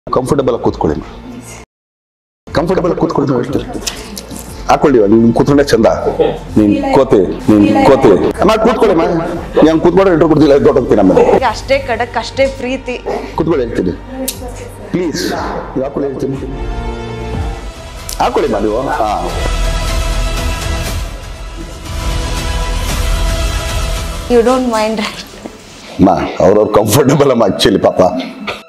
Comfortable ಆಗಿ ಕೂತ್ಕೊಳ್ಳಿ. Comfortable ಆಗಿ ಕೂತ್ಕೊಳ್ಳಿ ಹೇಳ್ತೀರಿ. ಹಾಕೊಳ್ಳಿ ನಿಮ್ ಕೂತ್ಕೊಂಡೆ ಚಂದ. ನೀನ್ ಕೋತಿ ಅಮ್ಮ ಕೂತ್ಕೊಳ್ಳಿ ಅಮ್ಮ. ನೀನ್ ಕೂತ್ಕೊಂಡ್ರೆ ಎಂಟ್ರು ಕೊಡ್ತಿಲ್ಲ, ದೊಡ್ಡ ಹೋಗ್ತೀನಿ ಆಮೇಲೆ. ಅಷ್ಟೇ ಖಡಕ್, ಅಷ್ಟೇ ಪ್ರೀತಿ. ಕೂತ್ಕೊಳ್ಳಿ ಹೇಳ್ತೀನಿ ಪ್ಲೀಸ್. ಹಾಕೊಳ್ಳಿ ಹೇಳ್ತೀನಿ. ಹಾಕೊಳ್ಳಿ ಮಾ ನೀವು. ಹಾ ಯು ಡೋಂಟ್ ಮೈಂಡ್ ರೈಟ್ ಮಾ. ಅವ್ರವ್ರು ಕಂಫರ್ಟಬಲ್ ಅಮ್ಮ ಆಕ್ಚುಲಿ ಪಾಪ.